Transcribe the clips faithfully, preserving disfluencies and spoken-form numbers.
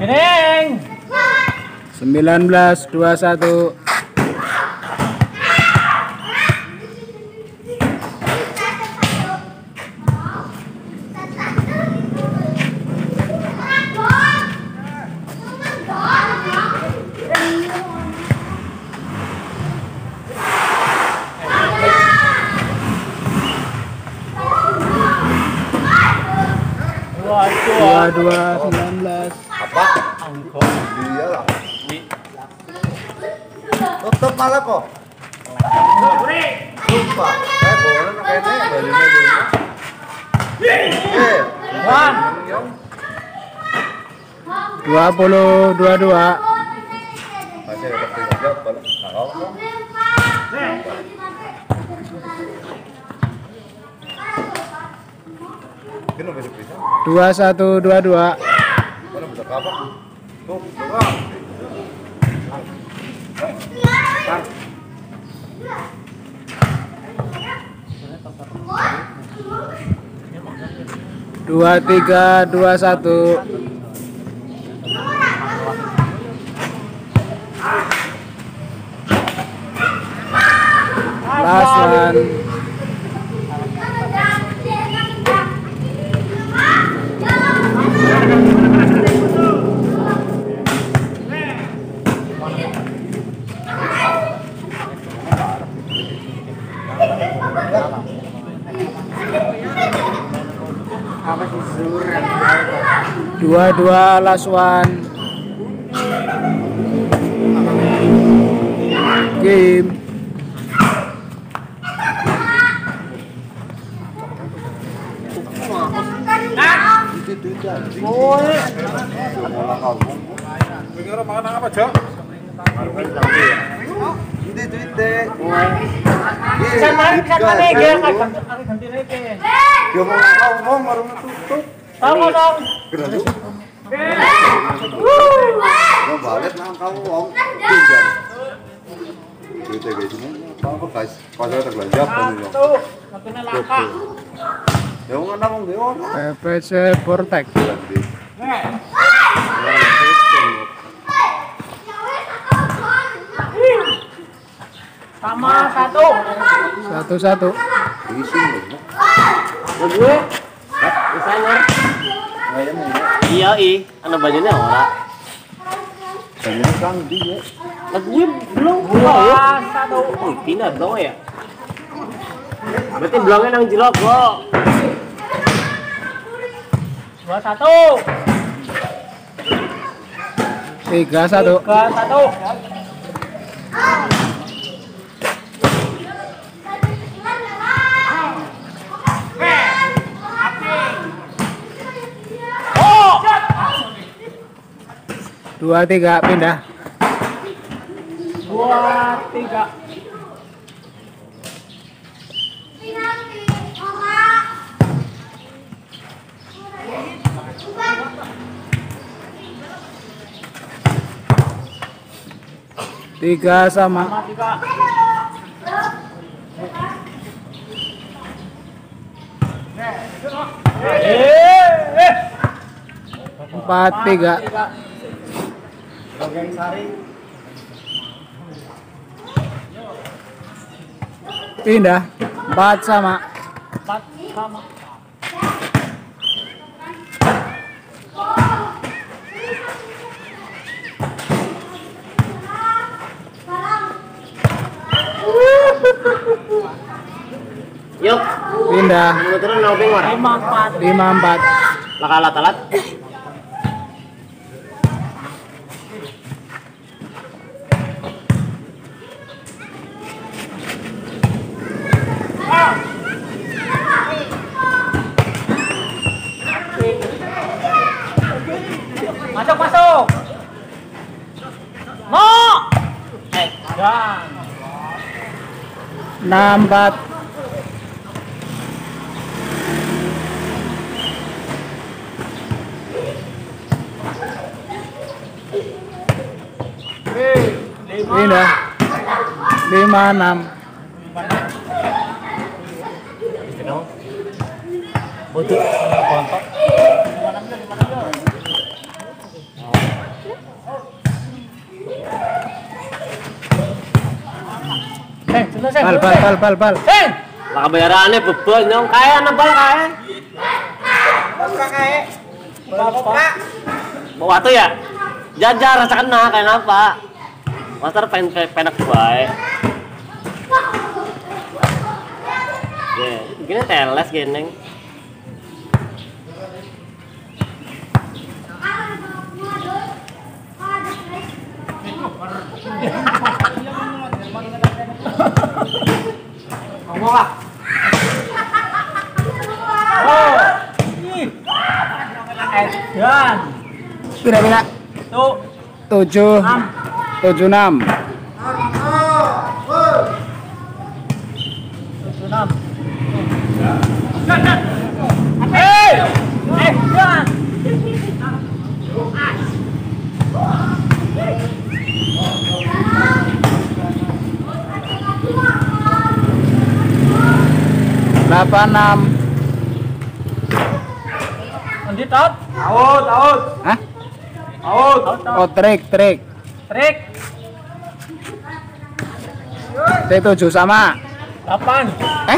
sembilan belas dua puluh satu. dua dua sembilan belas. Apa? Dia lah. Tutup malah kok. Lupa. Eh boleh kayaknya bajunya dulu. Eh, Wan. dua puluh dua puluh dua. masih ada tiga boleh. Nah, kalau Kena besok bisa. dua satu dua dua. Mana bisa kapak? Tuh, buka. dua tiga dua satu. Last one. Dua dua last one. Game. Pengen makan apa, Cok? Ini duit deh. Bisa main, bisa main, dia akan ganti lagi. Dia mau ngomong baru tutup. Tahu dong. Mau balik nang kau om. Pinjam. Duit kayak gini. Apa guys? Pasal terbelanja apa nih? Tuh, makin laka. Ya mau nang dia orang. P P C Vortex. Sama satu. Satu satu. Isi nih. Gue. Misalnya. Iya i, anak bajunya ora. Ini kan dia. Lagunya belum gua satu. Oh, pindah dong ya. Berarti belangnya nang jelok, Bro. Dua satu. Tiga satu. Tiga satu. Dua tiga pindah. Dua tiga. Tiga sama. Sama tiga. Eh, Empat tiga. Pindah. Empat sama. Empat sama. Yuk, Pindah. muteran noping war. Lima empat. Lima empat. Lakalat alat. Masuk masuk. Mau. Eh, dan. Enam empat. Pindah. Lima enam. Butuh kontak. Bal, bal, bal, bal, bal. Eh, lah bayarannya bebel nyong kaya nambal kaya. Kakak, bapak. Mau waktu ya? Jajar rasa kena kayak apa? Master pen penak baik. Ya, gini teles geneng. Ngomong lah. Oh. Ih. Edan. Pira pira? Tuh. Tujuh. Tujuh enam. Tujuh enam. Hei. Eh, jangan. Delapan enam. Lanjut out. Out, out. Hah? Out. Oh, trik, trik. Trik. T tujuh sama. Delapan. Eh?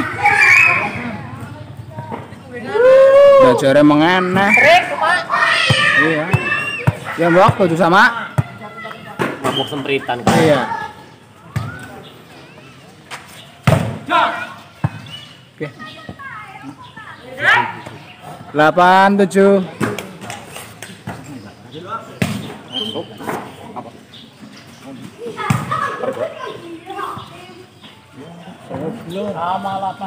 Belajarnya mengeneh. Trik, Pak. Iya. Ya mbak tujuh sama. Mabuk sempritan. Iya. Oke. Delapan tujuh. Sama delapan.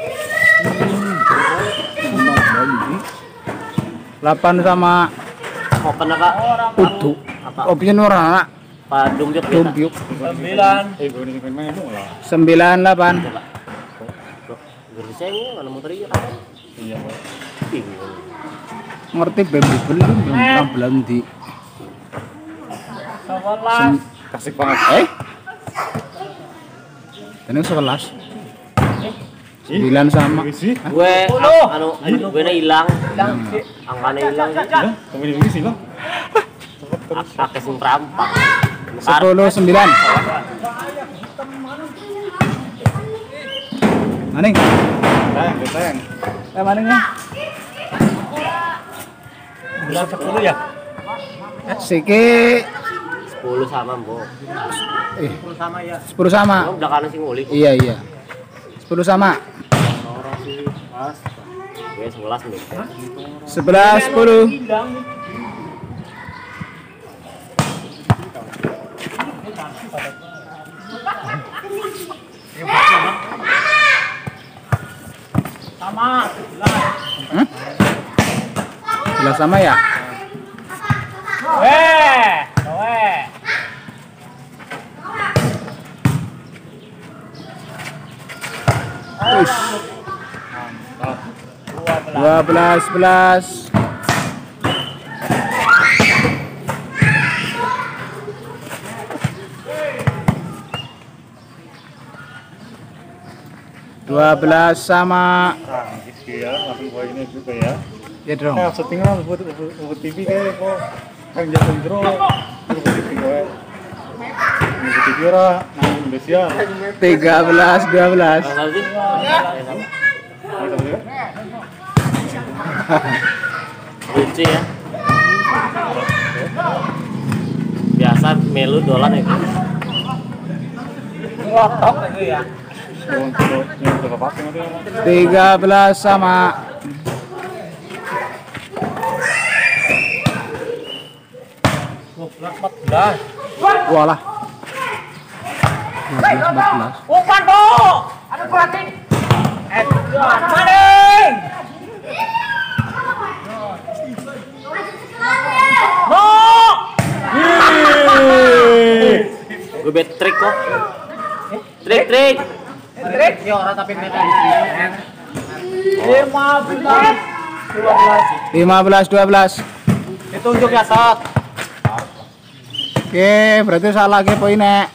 Delapan sama Open kak. udu. Apa? Option orang Pak Dumbyuk kita. Dumpiuk. Sembilan. Sembilan delapan. Gede saya ini mana motor iya kan? Iya. Ngerti baby belum belum belum di. Sebelas. Kasih banget. Eh? Ini sebelas. Sembilan sama. Sih. Gue Sepuluh. anu anu gue hilang. Hilang. Angkanya hilang. Kamu ini sih lo. Pakai sing perampak. Sepuluh sembilan. Maning. Sayang, sayang. Eh maningnya? Sembilan sepuluh ya. Siki Sepuluh sama mbok. eh Sepuluh sama ya. sepuluh sama. Kamu udah kanan sing nguli. Iya iya. Sepuluh sama. Orang sih pas. Gue sebelas nih. Sebelas sepuluh. Hilang. Sama. Hmm? Sebelas sama ya? Weh, weh. Uish. Dua belas sebelas. Dua belas sama. Ya, langsung gua ini juga ya. Ya dong. Nah, setting lah buat buat T V kayak kok kan jatuh dro. Buat T V gue. Buat T V ora nang Indonesia. Tiga belas dua belas. Kalau sih. Lucu ya. Biasa melu dolan ya. Lotok itu ya. Untuk yang berapa pakai nanti? Tiga belas sama. dua belas empat belas. Walah. Dua belas empat belas. Umpan, Bu. Ada pelatih. Eh, maning. Bo. Gue bet trik kok. Trik trik. Trik. Ya orang tapi mereka di sini. lima belas dua belas. Lima belas dua belas. Ditunjuk ya, Sat. Oke, berarti salah ke poinnya.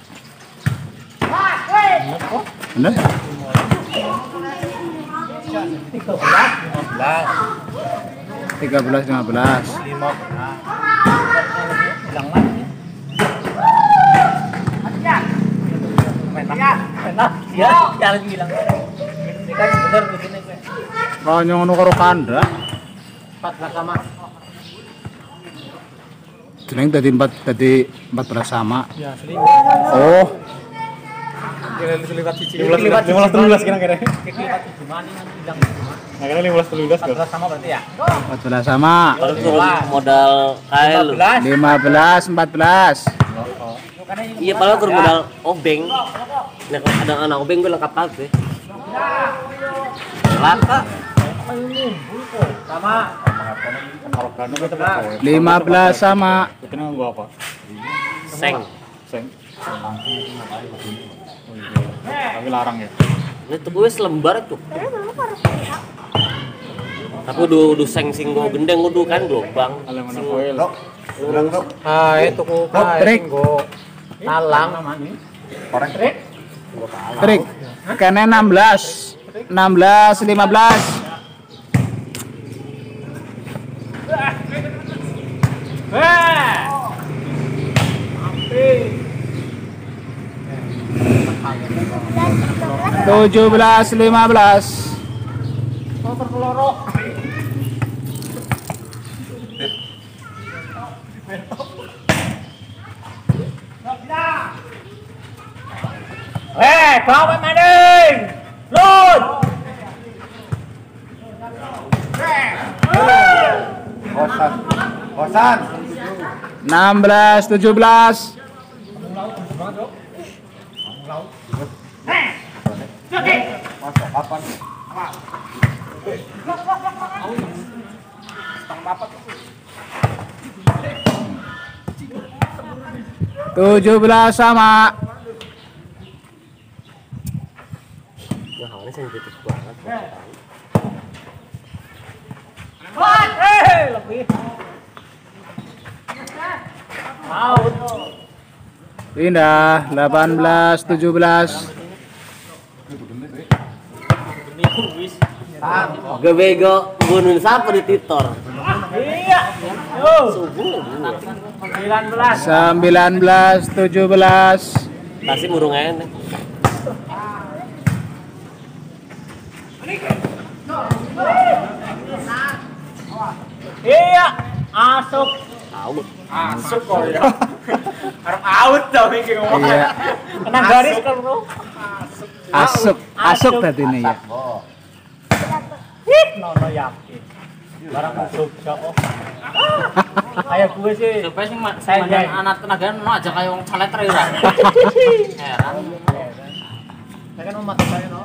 Bener? tiga belas lima belas. Tiga belas lima belas. lima belas. Hilang lagi. Enak. Enak. Ya, jangan bilang. Ini kan bener begini gue. Kalau ngono karo kandha. empat belas sama. Jeneng tadi empat tadi empat belas sama. Ya, selingkuh. Oh, Kira seliwat siji. lima belas tujuh belas kira-kira. Seliwat tujuh mana yang bilang. Nah, kira lima belas tujuh belas empat belas sama berarti ya. empat belas sama. Kalau turun modal K L. lima belas empat belas. Iya, padahal turun modal obeng. Nah, kalau ada anak obeng gue lengkap kabeh. Lata. Sama. lima belas sama. Kenapa gua apa? Seng. Seng. Tapi larang ya. Ini tuh gue selembar tuh. Tapi udah udah seng sing gue gendeng udah kan gelombang. Aluminum foil. Dok, ulang dok. Ah, itu ku Trik. go. Talang. Korek. Trik. Kene enam belas. enam belas lima belas. tujuh belas lima belas. Eh, kau maning. Lut. Kosan. Kosan. enam belas tujuh belas. Masuk kapan? tujuh belas sama. Ya, ini sensitif banget. Eh, lebih. Out. Pindah delapan belas tujuh belas. Gue bego bunuh siapa di titor. Iya. Yo. sembilan belas. sembilan belas tujuh belas. Kasih murung enek. Iya. Masuk. Tahu. Masuk kok ya. Harap out dong ini ngomong. Iya. Kena garis kan bro. Asuk, asuk tadi ini ya. Hih, nono yakin. Barang masuk oh. Ayo gue sih. Supaya sih Saya saya jai. anak tenaga no aja kayak wong caleter ya. Heran. Saya kan mau mati saya no.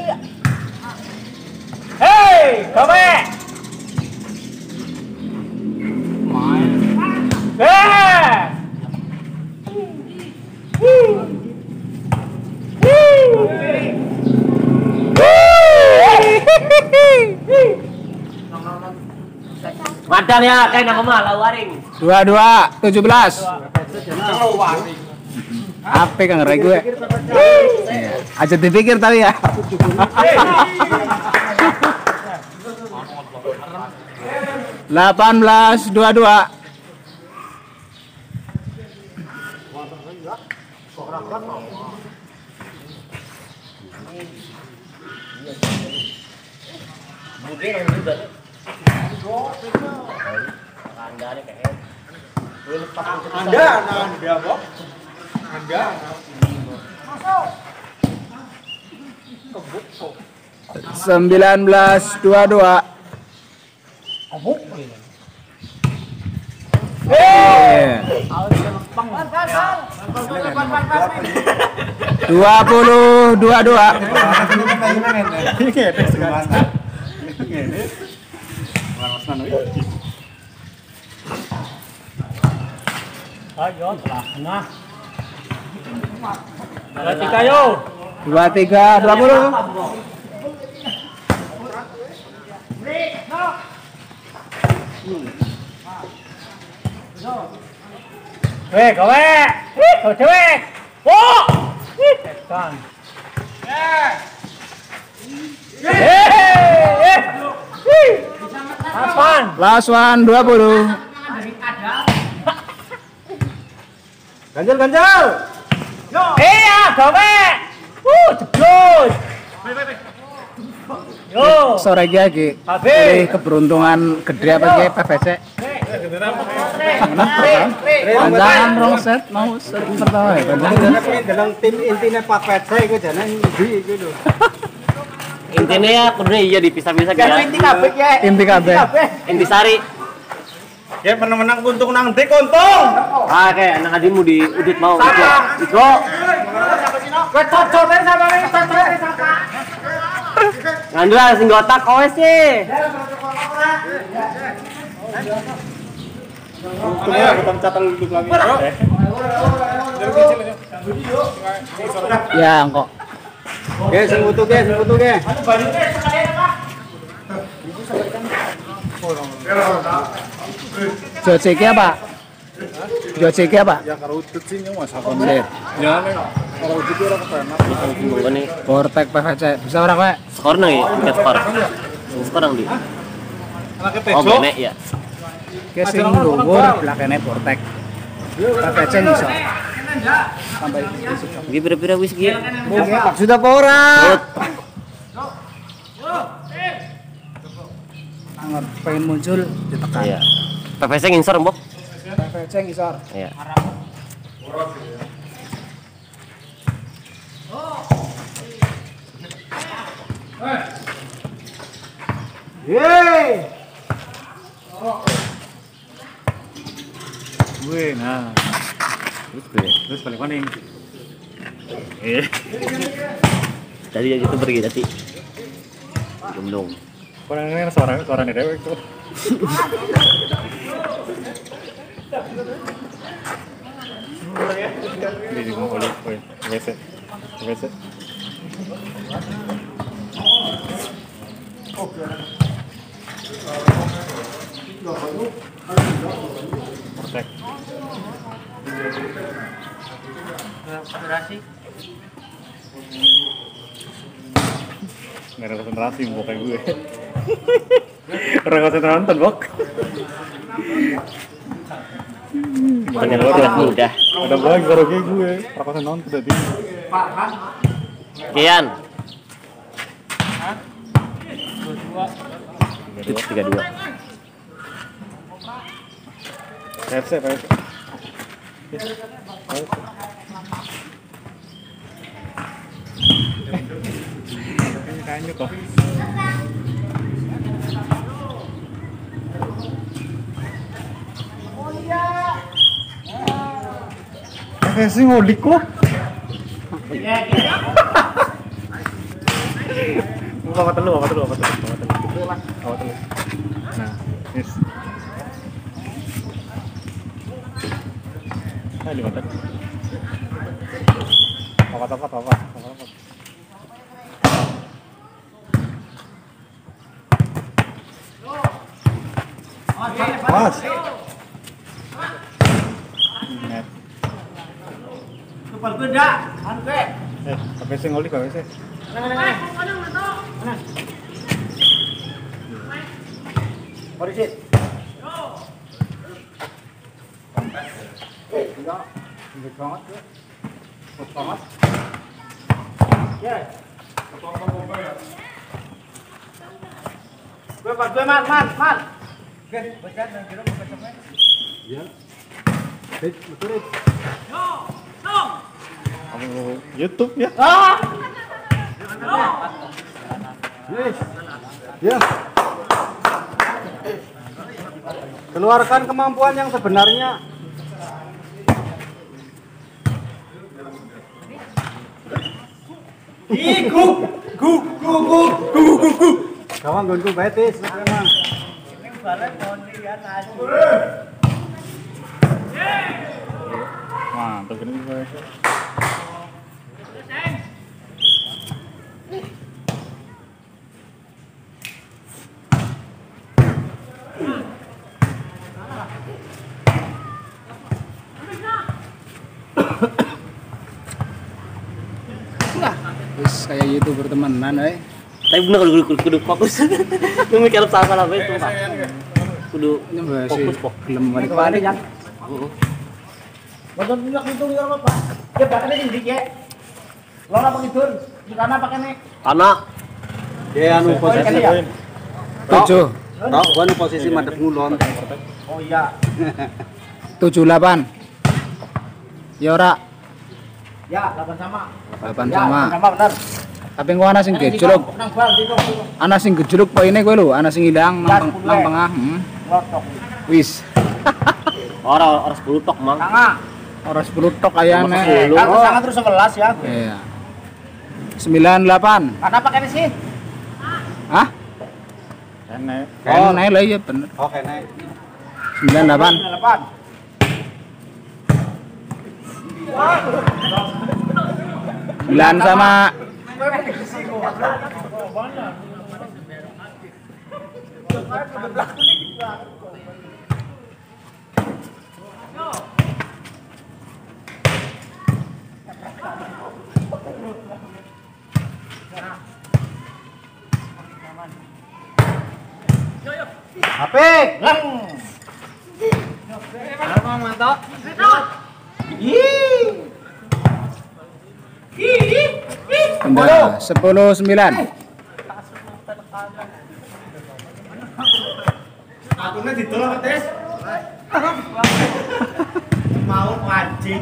Hei, kowe. Main. Eh. Madang ya, kayak nama malah waring. dua dua tujuh belas. Apa kan ngerai gue? Iya. Aja dipikir tadi ya. delapan belas dua dua. Anda, Anda, Bob. Anda. sembilan belas dua dua. dua puluh dua dua. Ayo, telah nah. Dua tiga yo. dua tiga dua puluh. Weh, kowe. Wih, kowe cewek. Wo. Wih, kan. Eh. Eh. Wih. Apaan? Last one dua puluh. Ganjal ganjal. Iya, kowe. Uh, jeblos. Yo. Sore iki iki. Habis. Keberuntungan gede apa iki P V C? Panjangan rong set mau sering pertama ya. Dalam tim intinya Pak Petse itu jangan di gitu. Intinya ya kudu iya dipisah-pisah Kan inti kabeh ya. Inti kabeh. Intisari. Ya menang-menang untung nang dik untung. Ah kayak anak adimu di udut mau. Iko. Kowe cocote sampeyan cocote sapa? Ngandra sing gotak kowe sih. Untungnya bukan catang duduk lagi. Ya, engko. Oke, sing utuh ge, sing utuh ge. Joce iki apa? Joce iki apa? Ya karo udut sih Mas apa. Sip. Ya nek karo udut ora kepenak. Ini Vortex P V C. Bisa ora kowe? skor nang ya, bukan skor. Skor nang di. Anake Oh, Tejo. benek ya. Ki sing dhuwur belakane Vortex. P V C iso. Tambah iso. Iki pira-pira wis iki. Maksud apa ora? Angger pengen muncul ditekan. Iya. P V C ngisor, Mbok. P V C ngisor. Iya. Yeay. Wih, nah. Terus gue. Terus balik maning. Eh. Tadi yang itu pergi tadi. Belum. Kurang ini suara suara dewek tuh. Ini mau boleh, boleh. Biasa. Biasa. Protect. Konsentrasi. Nggak ada konsentrasi mau kayak gue. Orang konsentrasi nonton, Bok. Bukan yang kuat mudah. Ada lagi karo kayak gue. Orang konsentrasi nonton tadi. Kian. tiga dua. P F C, P F C. Kayaknya kok. Eh sih ngolik kok. Bawa telu, bawa telu, bawa telu, bawa telu. Bawa telu. Nah, yes. Nah, lima telu. Apa apa apa apa apa. Mas. Net. Super beda, anke. Eh, sampai sing ngolik bae sih. Orisit. Eh, enggak. Enggak banget ya. Kok banget. Ya. Gue pas gue man, man, man. Oke, baca dan kira mau baca. Ya. Hei, betul. Kamu YouTube ya? Ah. Yes. Ya. Keluarkan kemampuan yang sebenarnya. Iku, gu, gu, gu, gu, gu, gu. Kawan gonku betis, memang. Mantap ini gue. Wis kayak YouTuber temenan we. Tapi bener kudu kudu, kudu fokus. Lu mikir salah-salah bae tuh, Pak. Kudu Nyembah sih. fokus kok. Gelem balik Kembali ya. Heeh. Badan minyak itu ya apa, Pak? Ya bahkan ini dik ya. Lora pengidul. Di kana pakai nih. Kana. Ya anu posisi. tujuh. Tahu kan posisi madhep ngulon. Oh iya. tujuh delapan. Ya ora. Ya, delapan sama. delapan Ya, sama. sama benar. Tapi kok ana sing gejluk. Nang bal dito. Ana sing gejluk poine kowe lho, ana sing ilang nang teng- nang tengah. Hmm. Lotok. Wis. Ora ora sepuluh tok, Mang. Tengah. Ora sepuluh tok ayane. sepuluh. Kan sangat terus sebelas ya. Iya. sembilan delapan. Karena pakai ini sih. Hah? Enak. Oh, naik lah iya bener. Oke, naik. sembilan delapan. delapan. sembilan sama. Apik, leng. Apa mantap? Benda sepuluh sembilan. Aku nih ditolak tes. Mau pancing.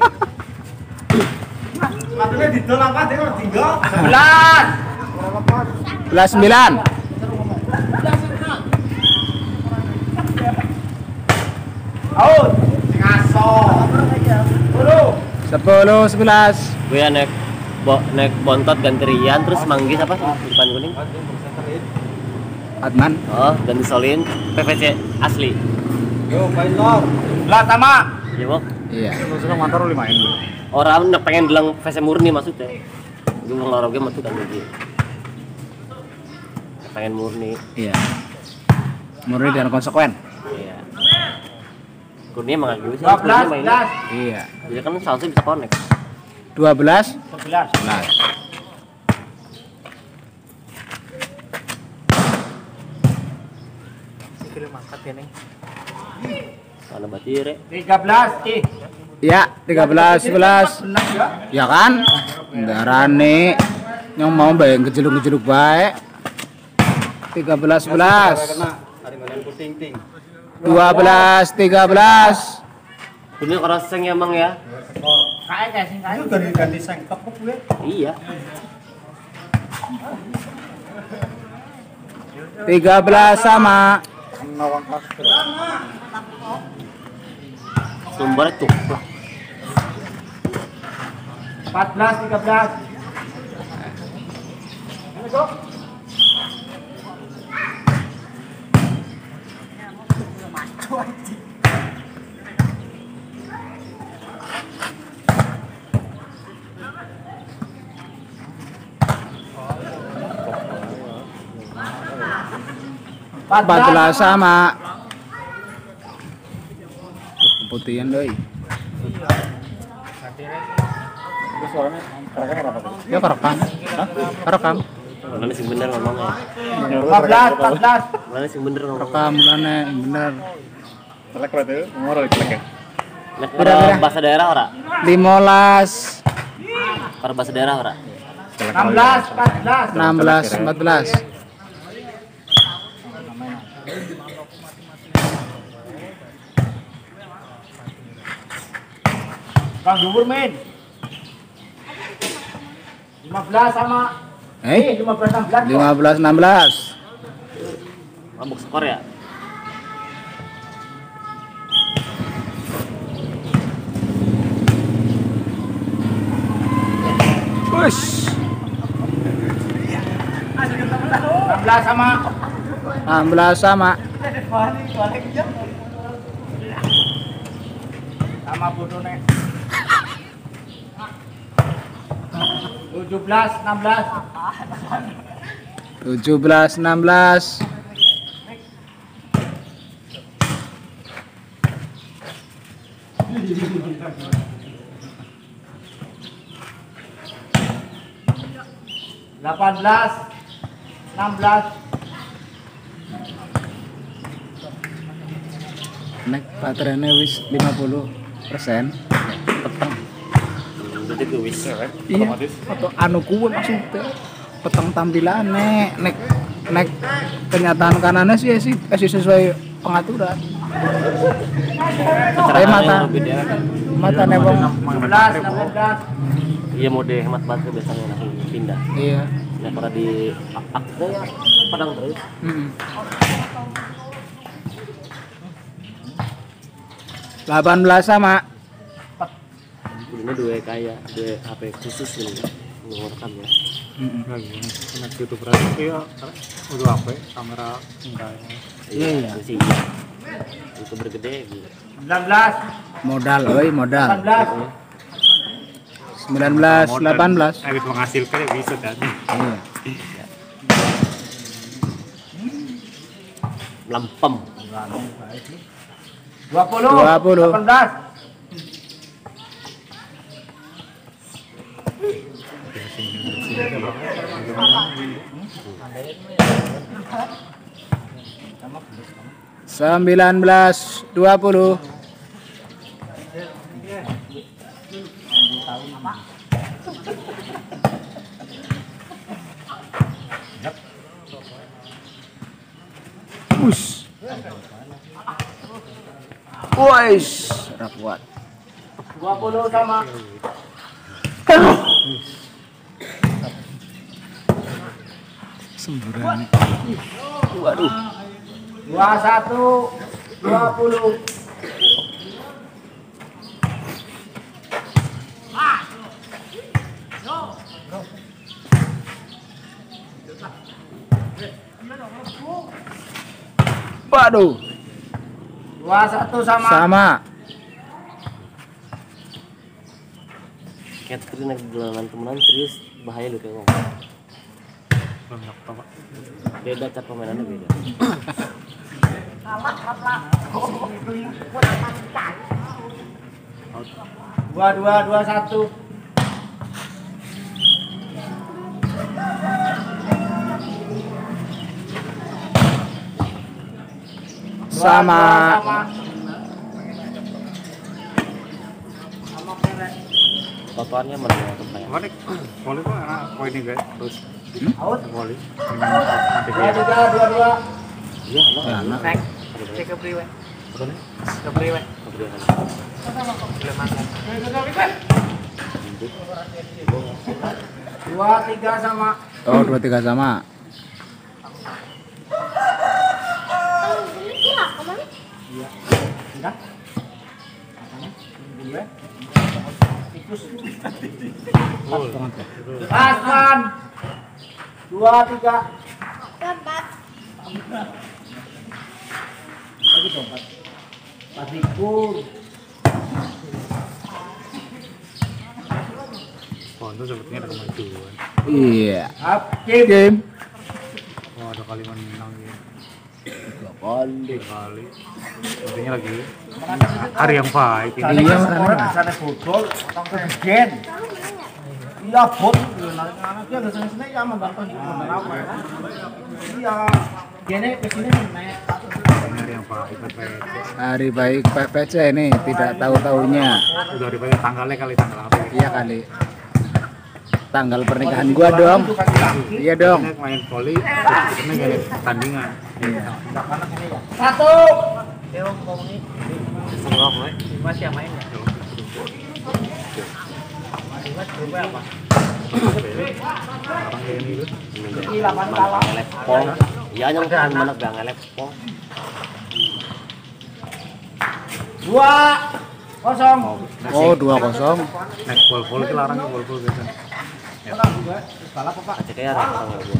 Aku nih ditolak apa dia kok tinggal. sebelas. sebelas sembilan. Out. Ngaso. Dulu. sepuluh sebelas. Gue ya naik bo, naik bontot ganti Rian terus manggis apa depan kuning. Adman. Oh, ganti Solin P V C asli. Yo, main lor. Lah sama. Iya, Bok. Iya. Lu suka mantar lu main. Orang nak pengen bilang V C murni maksudnya. Gue mau ngelorok game tuh kan jadi. Pengen murni. Iya. Murni dan konsekuen. Iya. Kurnia emang gitu sih. dua belas. Kurnia mainnya. Iya. Jadi kan seharusnya bisa connect. dua belas. sebelas. sebelas. Film angkat ya nih. Mana batire? tiga belas. Ih. Iya, tiga belas sebelas. Benar ya. Ya kan? Darane yang mau bayang kejeluk-kejeluk baik. tiga belas sebelas. Kena. Hari mana puting ting. dua belas tiga belas. Kurnia keraseng ya, Mang ya. Kae kae sing kae. Itu dari ganti sengkep kok gue. Iya. tiga belas sama. Nawang kasih. Sumber tuplak. empat belas, tiga belas. empat belas sama. Putihan doi. Itu suaranya kerekam berapa tuh? Ya kerekam. Kerekam. Mana sih bener ngomongnya? lima belas, empat belas. Mana sih bener ngomongnya? Kerekam mulane bener. Telek berarti ngorok telek ya. Nek Beda, kalau beda. bahasa daerah ora? lima belas Kalau bahasa daerah ora? enam belas, empat belas. enam belas empat belas. Kang dhuwur men. lima belas sama. Eh, lima belas, enam belas. lima belas enam belas. Mabuk skor ya? Wush. enam belas sama. enam belas sama. Sama bodone. tujuh belas, enam belas. tujuh belas enam belas. delapan belas, enam belas. Nek baterainya wis lima puluh persen. Peteng. Berarti gue wis. Iya. Atau anu kuwe maksudnya. Peteng tampilan nek nek nek kenyataan kanannya sih sih masih sesuai pengaturan. Saya mata mata nebong enam belas, delapan belas. Iya mode hemat baterai biasanya langsung pindah. iya. Nah kalau di akte ya padang terus. Mm. delapan belas sama. Ini dua kayak dua H P khusus ini mengeluarkan ya. Lagi ini kena YouTube berarti ya udah apa kamera enggak. Iya iya sih. Itu bergede gitu. sembilan belas, Modal, oi modal. delapan belas. sembilan belas, delapan belas. Habis menghasilkan ya bisa tadi. Iya. Lempem. dua puluh, dua puluh. delapan belas. sembilan belas, dua puluh. Us. Wais, rapuat. dua puluh sama. Semburan. Waduh. dua puluh satu, dua puluh. Waduh. dua puluh satu sama. Sama. Catherine lagi jalan temenan serius bahaya lu kayak ngomong. Banyak apa? Beda cat pemainannya beda. dua puluh dua, dua puluh satu. Sama. Totoannya mana yang kayak? Voli, voli kok enak poinnya guys, terus Out. voli. dua Nanti puluh tiga, dua puluh dua. Iya, anak. Ya, anak. Nek. Cek ke priwe. Ke priwe. dua puluh tiga sama. Oh, dua tiga sama. Enggak. Pasan. dua puluh tiga. Lagi dong, Pak. Pasikur. Ponto sepertinya ada kemajuan. Iya. Up game. Game. Wah ada kali menang ya. Kali. Kali. Sepertinya lagi hari yang baik ini. Iya, Sekolah mana? sana football, gen. Iya, bot. Anak dia kesini sini ya membantu di apa? Iya, gene kesini naik. Ini hari yang baik P P C. Hari baik P P C ini tidak tahu-tahunya. Udah hari baik tanggalnya kali tanggal apa ya? Iya kali. Tanggal pernikahan gua dong. Iya dong. Kita main voli, kita gak tandingan. Satu. Sengok, we. Masih yang main ya? Orang kayak ini tuh. Mana ngelepong. Iya nyong kan mana bang ngelepong. Dua kosong. Oh, dua kosong. Naik vol-vol itu larang vol-vol biasa. Balap apa? Aja kayak orang orang gua.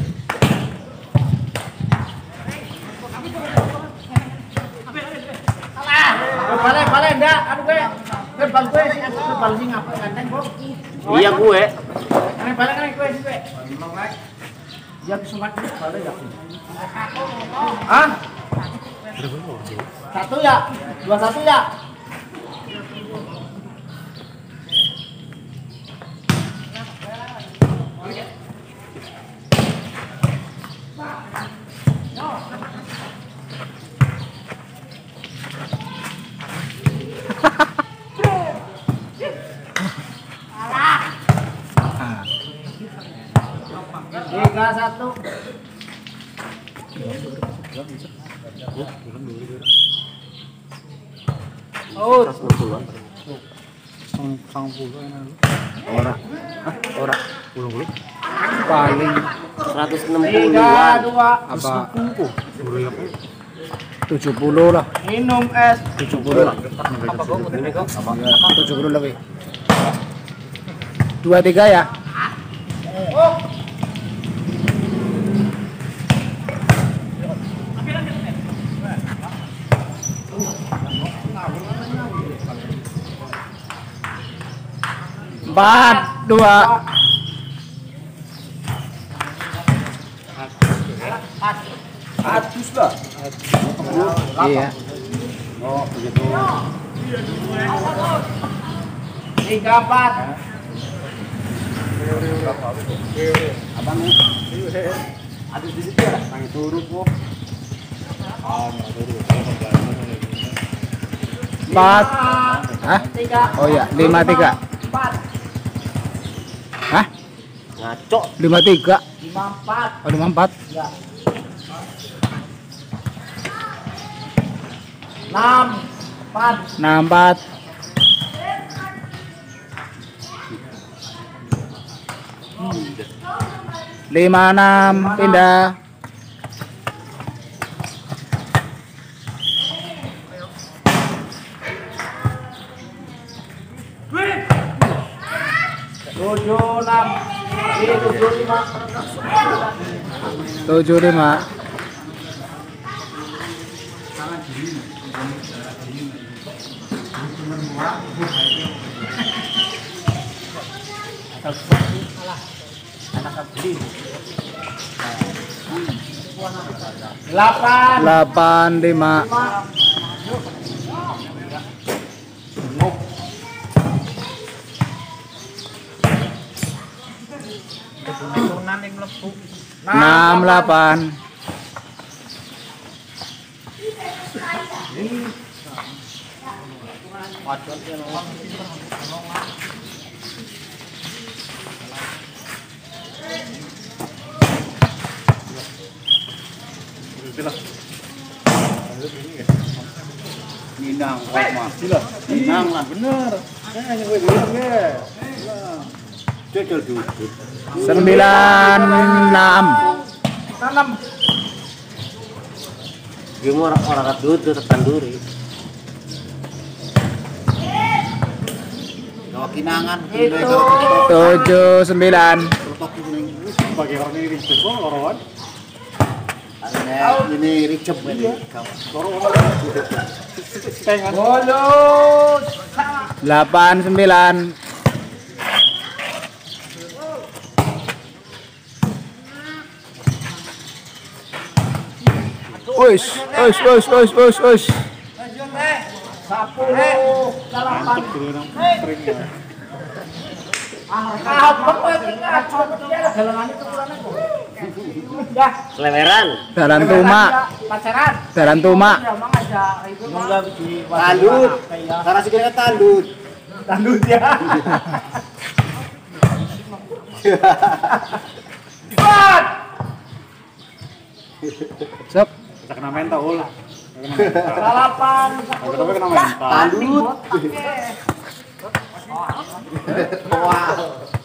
Balik balik enggak? Aduh gue. Gue bal gue sih, gue bal sih ngapa ganteng bro? Iya gue. Ini balik kan gue sih gue. Dia kesumat balik ya. Ah? Satu ya? Dua satu ya? Dua satu. Oh, Sang puluh enak. ora. Hah, ora. Puluh puluh. Paling seratus enam Tiga puluhan. dua. apa Puluh ya. tujuh puluh lah. Minum es. tujuh puluh lah. Apa kok begini kok? Apa? tujuh puluh lebih. Dua tiga ya. Empat dua. Atus lah. Iya. Oh, begitu. Tiga empat. Abang nih. Atus di situ ya. Yang turun kok. Empat. Hah? Tiga. Oh ya, lima tiga. Empat. Hah? Ngaco. Lima tiga. Lima empat. Oh lima empat. Ya. Enam empat. Enam empat. Lima enam pindah. Tujuh enam. Ini tujuh lima. Tujuh lima. Delapan. Delapan lima. Enam delapan. Minang kok masih lah. Minang lah bener. Eh, yang gue bilang ya. Cekal duduk. Sembilan enam. Tanam. Gue mau orang kat duduk tertanduri. Kalau kinangan Itu. Tujuh sembilan. Bagi orang ini ribet kok loroan. ini ricep ini. Bolos. Delapan sembilan. Uish, uish, uish, uish, uish, uish. Sepuluh delapan. Ah, apa kok iki ngaco ya galengan itu kurane kok. Ya, Seleweran. Dalan Tuma, pacaran. Dalan Tuma. Emang aja itu enggak di Talut. Karena sekitarnya talut. Talut ya. Cepat. Sok. Kita kena mental ulah. Delapan. Kenapa kena mental? Talut. Wow.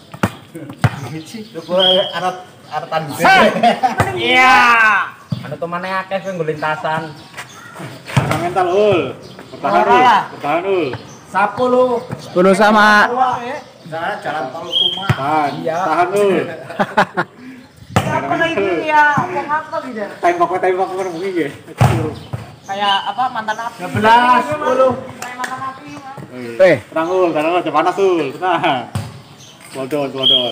Lu gua arep arep talut. Iya. Anu tuh mana akeh kowe lintasan. Kena mental ul. Bertahan ul. Bertahan ul. Sepuluh. Sepuluh sama. Jalan jalan tol Tuma. Tahan. Tahan ul. Apa lagi ya? Apa apa gitu? Tembak tembak mana mungkin ya? Kayak apa mantan api. dua belas, sepuluh. Kayak mantan api. Eh, Tenang ul, tenang ul, panas ul, tenang. Hold on, hold on.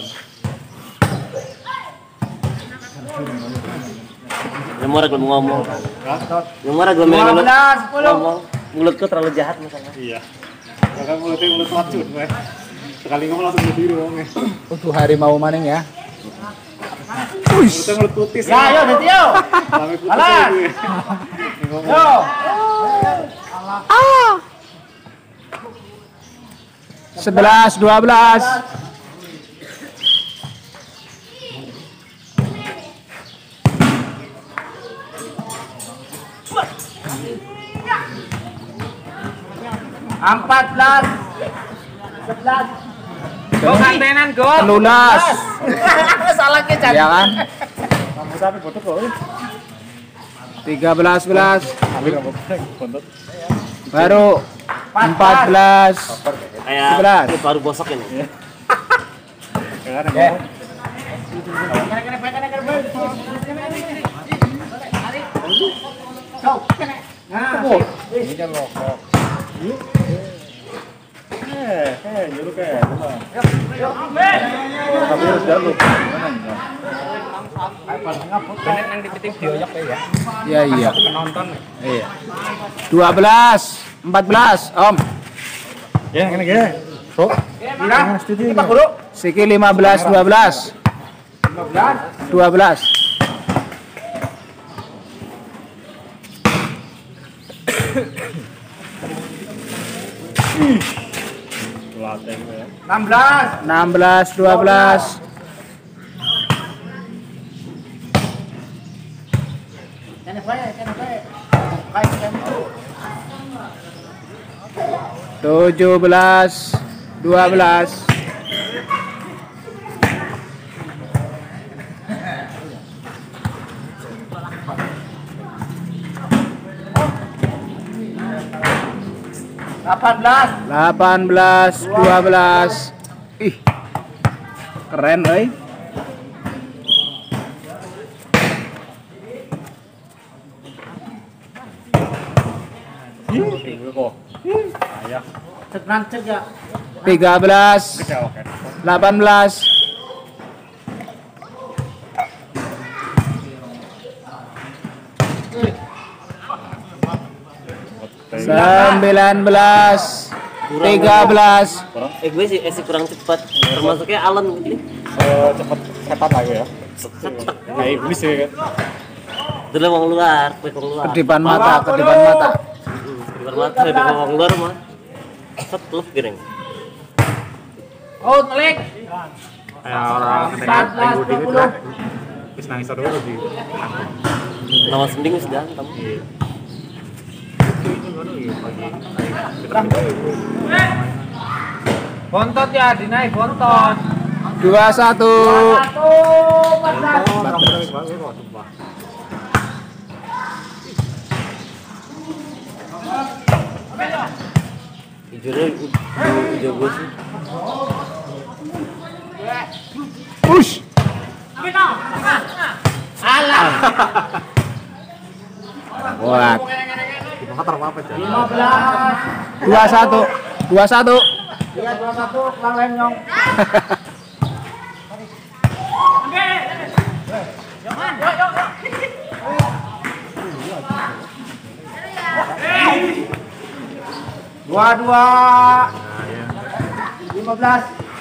Lemur belum ngomong. Hah? Lemur belum lima ngomong. belas, sepuluh. Ngomong. Mulutku terlalu jahat misalnya. Iya. Kakak mulutnya mulut racun, weh. Sekali ngomong langsung berdiri ngomongnya. untuk harimau maning ya. Uish. Mulutnya mulut putis. Ya, yo, Detio. Rame putis Alah. ya gue. Ini ngomong. Yo. Sebelas, dua belas. Empat belas. Sebelas. Go kantenan go. Lunas. Salah kecan. Ya kan? Kamu sampai foto kok. tiga belas belas. Ambil kamu foto. Baru empat belas. Kayak sebelas. ini baru bosok ini. Ya kan ngomong. Nah, Ini kan lokok. Eh, eh, nyuruh ke. Tapi harus jalur. Bener nang dipiting dioyok ya. Iya iya. Penonton. Iya. dua belas, empat belas, Om. Ya, ngene ge. Sok. Mira, Studio. Pak Guru. Siki lima belas, dua belas. lima belas. dua belas. Lateng ya. enam belas. enam belas, dua belas. Kene bae, kene bae. Kayak kene itu. tujuh belas, dua belas. delapan belas. delapan belas, dua belas. Ih. Keren, euy. Ih, kok. Ayah. Sekarang cek ya. tiga belas, Kecewa kan. delapan belas. sembilan belas, tiga belas. Eh gue sih eh, sih kurang cepat. Termasuknya Alan gitu. Eh, cepet setan lagi ya. Nah, iblis ya kan. Dulu mau keluar, gue mau keluar. Kedipan mata, kedipan mata. Keluar mata, gue mau keluar mah. Set luf gini. Oh, telik. Kayak orang empat belas, dua puluh. Terus nangis dulu di. Lawan sending sudah kamu. Bontot ya, dinaik bontot. dua satu. Satu, empat belas. Jujurnya hijau gue sih. Push. Alah. Buat. lima belas. dua satu. dua satu. Iya, dua satu, Bang Lenyong. Dua dua. Lima belas.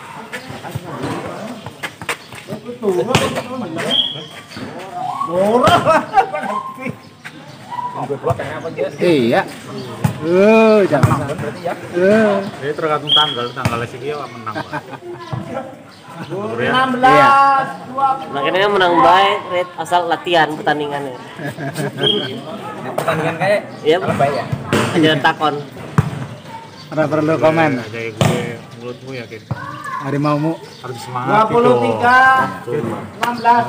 Murah. Iya. Eh, jangan. Eh. Jadi tergantung tanggal, tanggalnya sih dia menang. Enam belas. Dua. Makanya menang baik, red asal latihan pertandingannya. Pertandingan kayak Iya, baik ya. Aja takon. Ada perlu komen. Kayak gue mulutmu yakin Harimaumu. harus dua semangat puluh tiga. Enam belas.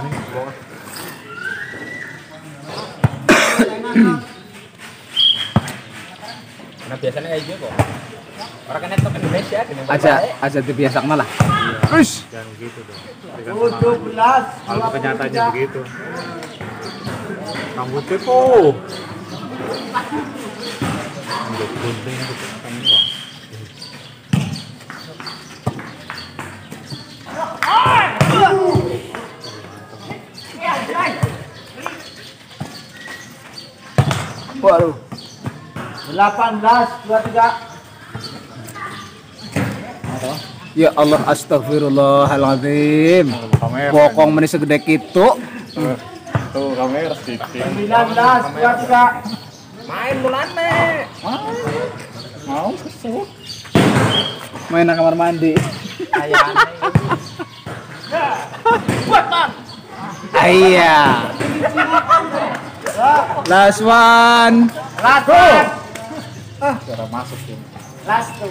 Nah biasanya kayak gitu kok. Orang kan netop Indonesia dengan Aja aja dibiasak malah. Terus. Jangan gitu dong. Tujuh belas. Kalau kenyataannya begitu. Rambutnya tuh. Rambut gunting gitu. Waduh. Delapan belas. Dua tiga. Ya Allah, astagfirullahaladzim. Kamera. Bokong meni segede itu. Tuh kamera sedikit. Sembilan belas. Dua tiga. main bulan nih. Mau kesel. Main nang kamar mandi. Iya. Last one. Last one. Cara masuk tuh. Last two.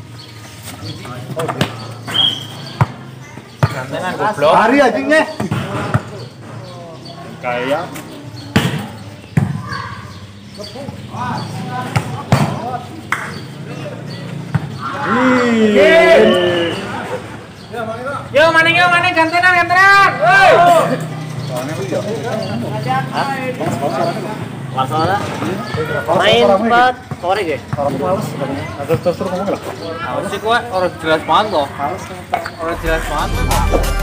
Gantenan goblok. Hari anjingnya. Kayak Yo maning yo maning gantenan gantenan. Woi. Masalah. Main empat sore ge. terus terus ngomong lah. Harus sih kuat orang jelas banget loh. Orang jelas banget.